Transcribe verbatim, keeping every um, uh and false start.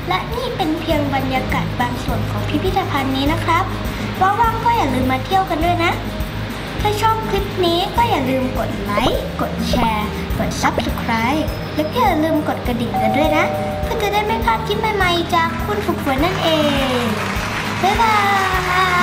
และนี่เป็นเพียงบรรยากาศบางส่วนของพิพิธภัณฑ์นี้นะครับว่างๆก็อย่าลืมมาเที่ยวกันด้วยนะถ้าชอบคลิปนี้ก็อย่าลืมกดไลค์กดแชร์กด ซับสไครบ์ และก็อย่าลืมกดกระดิ่งกันด้วยนะเพื่อจะได้ไม่พลาดคลิปใหม่ๆจากคุณฝึกฝนนั่นเองบ๊ายบาย